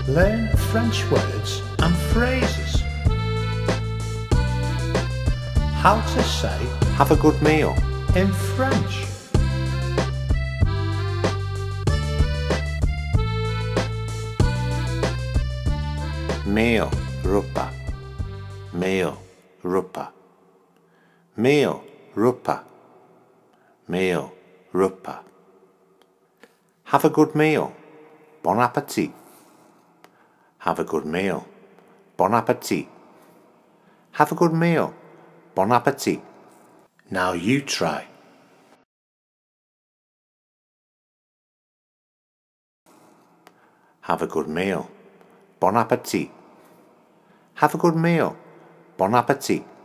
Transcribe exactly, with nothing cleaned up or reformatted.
Learn French words and phrases. How to say Have a good meal. in French. Meal, repas. Meal, repas. Meal, repas. Meal, repas. Have a good meal. Bon appétit. Have a good meal. Bon appétit. Have a good meal. Bon appétit. Now you try. Have a good meal. Bon appétit. Have a good meal. Bon appétit.